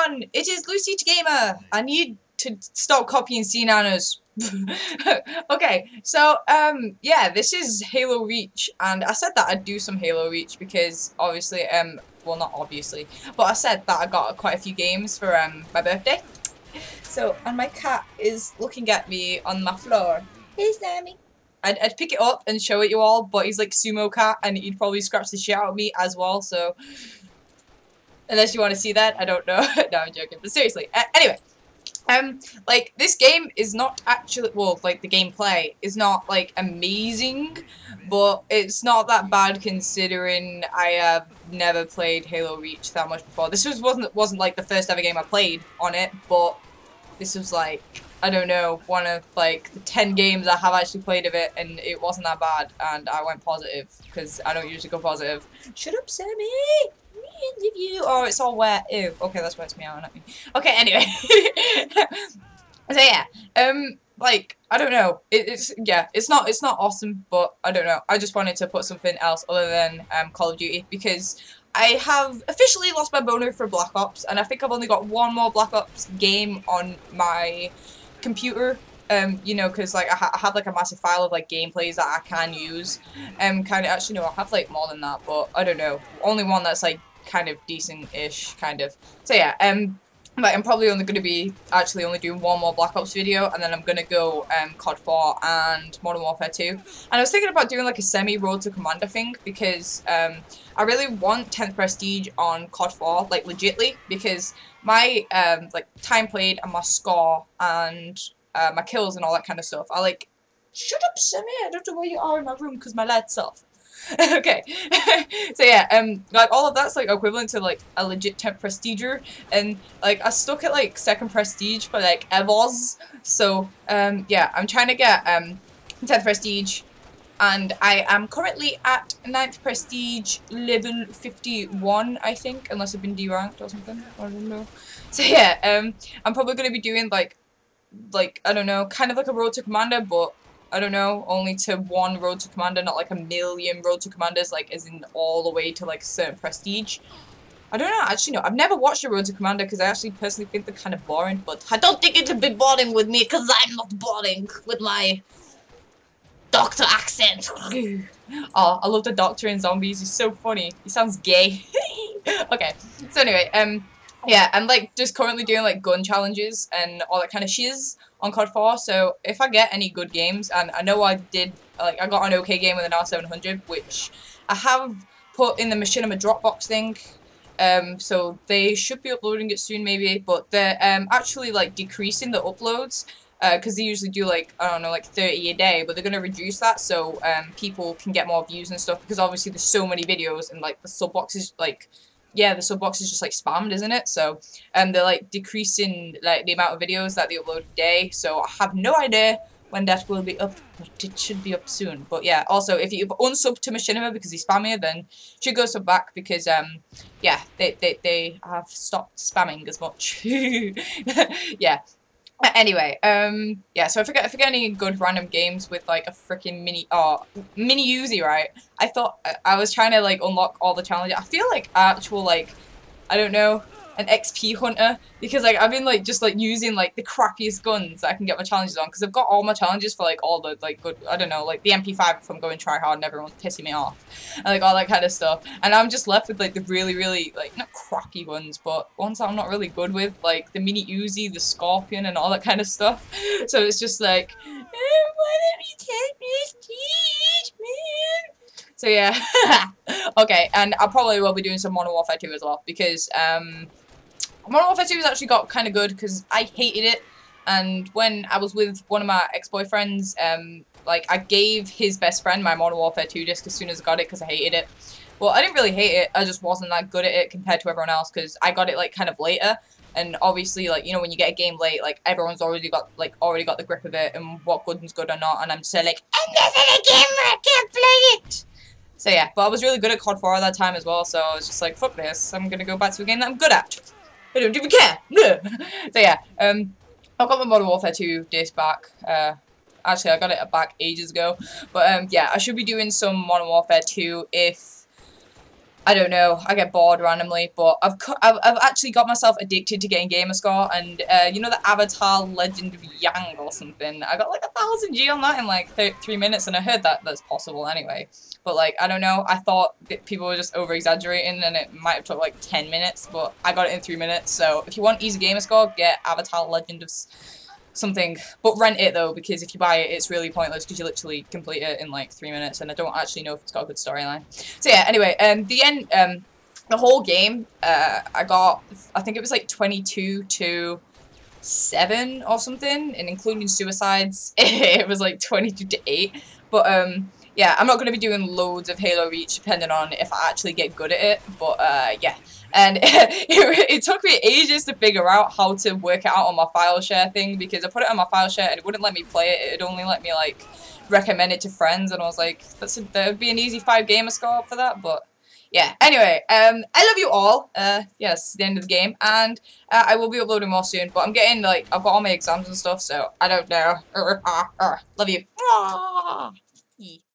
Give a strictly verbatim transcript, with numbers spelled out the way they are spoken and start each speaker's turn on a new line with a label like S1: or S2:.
S1: everyone, it is Lucy Gamer. I need to stop copying C Nanas. Okay, so um yeah, this is Halo Reach, and I said that I'd do some Halo Reach because obviously um well not obviously, but I said that I got quite a few games for um my birthday. So and my cat is looking at me on my floor. Hey Sammy. I'd, I'd pick it up and show it you all, but he's like sumo cat and he'd probably scratch the shit out of me as well, so unless you want to see that, I don't know. No, I'm joking, but seriously. Uh, anyway, um, like, this game is not actually, well, like, the gameplay is not, like, amazing, but it's not that bad considering I have never played Halo Reach that much before. This was, wasn't, wasn't, like, the first ever game I played on it, but this was, like, I don't know, one of, like, the ten games I have actually played of it, and it wasn't that bad, and I went positive, because I don't usually go positive. Shut up, Sammy! You. Oh, it's all wet. Ew. Okay, that's why it's meowing at me. Okay, anyway. So yeah, um, like I don't know. It, it's yeah, it's not it's not awesome, but I don't know. I just wanted to put something else other than um Call of Duty because I have officially lost my boner for Black Ops, and I think I've only got one more Black Ops game on my computer. Um, you know, because like I, ha I have like a massive file of like gameplays that I can use. Um, kind of actually no, I have like more than that, but I don't know. Only one that's like kind of decent-ish, kind of. So yeah, um, but I'm probably only going to be actually only doing one more Black Ops video, and then I'm going to go um, C O D four and Modern Warfare two. And I was thinking about doing like a semi-Road to Commander thing, because um, I really want tenth Prestige on C O D four, like legitly, because my um, like time played and my score and uh, my kills and all that kind of stuff, I like, shut up Sammy, I don't know where you are in my room because my lights off. Okay, so yeah, um, like all of that's like equivalent to like a legit tenth Prestiger, and like I stuck at like second Prestige for like Evos, so um, yeah, I'm trying to get um tenth Prestige, and I am currently at ninth Prestige level fifty-one, I think, unless I've been deranked or something, I don't know. So yeah, um, I'm probably going to be doing like, like, I don't know, kind of like a Road to Commander, but I don't know, only to one Road to Commander, not like a million Road to Commanders, like as in all the way to like certain Prestige. I don't know, actually no, I've never watched a Road to Commander because I actually personally think they're kind of boring, but I don't think it'll be boring with me because I'm not boring with my doctor accent. Oh, I love the Doctor in Zombies, he's so funny, he sounds gay. Okay, so anyway, um, yeah, I'm like just currently doing like gun challenges and all that kind of shiz on C O D four, so if I get any good games, and I know I did, like, I got an okay game with an R seven hundred, which I have put in the Machinima Dropbox thing, um, so they should be uploading it soon maybe, but they're um, actually, like, decreasing the uploads, because uh, they usually do, like, I don't know, like, thirty a day, but they're going to reduce that, so um, people can get more views and stuff, because obviously there's so many videos, and, like, the sub box is, like, yeah, the sub box is just like spammed, isn't it? So, um, they're like decreasing like the amount of videos that they upload a day. So I have no idea when that will be up, but it should be up soon. But yeah, also if you've unsubbed to Machinima because he's spammy, then you should go sub back because um, yeah, they they they have stopped spamming as much. Yeah. Anyway, um, yeah, so if I get, if I get any good random games with, like, a freaking mini, oh, mini Uzi, right, I thought, I was trying to, like, unlock all the challenges. I feel like actual, like, I don't know, an X P hunter, because, like, I've been, like, just, like, using, like, the crappiest guns that I can get my challenges on, because I've got all my challenges for, like, all the, like, good, I don't know, like, the M P five if I'm going try hard and everyone's pissing me off, and, like, all that kind of stuff, and I'm just left with, like, the really, really, like, not crappy ones, but ones that I'm not really good with, like, the mini Uzi, the Scorpion, and all that kind of stuff, so it's just, like, eh, why don't you take Prestige, man? So, yeah, okay, and I probably will be doing some Modern Warfare two as well, because, um, Modern Warfare two has actually got kind of good because I hated it, and when I was with one of my ex-boyfriends, um, like, I gave his best friend my Modern Warfare two disc as soon as I got it because I hated it. Well, I didn't really hate it, I just wasn't that good at it compared to everyone else because I got it, like, kind of later, and obviously, like, you know, when you get a game late, like, everyone's already got, like, already got the grip of it and what gun's good or not, and I'm just like, I'm not in a game where I can't play it! So, yeah, but I was really good at C O D four at that time as well, so I was just like, fuck this, I'm gonna go back to a game that I'm good at. I don't even care. So yeah, um, I've got my Modern Warfare two disc back. Uh, actually, I got it back ages ago. But um, yeah, I should be doing some Modern Warfare two if I don't know. I get bored randomly, but I've I've, I've actually got myself addicted to getting Gamerscore, and uh, you know the Avatar Legend of Yang or something. I got like a thousand G on that in like th three minutes, and I heard that that's possible anyway. But like I don't know. I thought that people were just over exaggerating, and it might have took like ten minutes, but I got it in three minutes. So if you want easy Gamerscore, get Avatar Legend of something, but rent it though, because if you buy it, it's really pointless because you literally complete it in like three minutes, and I don't actually know if it's got a good storyline. So yeah, anyway, um, the end, um, the whole game, uh, I got, I think it was like twenty-two to seven or something, and including suicides, it was like twenty-two to eight. But um, yeah, I'm not going to be doing loads of Halo Reach depending on if I actually get good at it. But uh, yeah. And it, it took me ages to figure out how to work it out on my file share thing, because I put it on my file share and it wouldn't let me play it. It'd only let me like recommend it to friends, and I was like, that's a, that would be an easy five gamer score for that. But yeah, anyway, um, I love you all. Uh, yes, the end of the game, and uh, I will be uploading more soon. But I'm getting like I've got all my exams and stuff, so I don't know. Love you.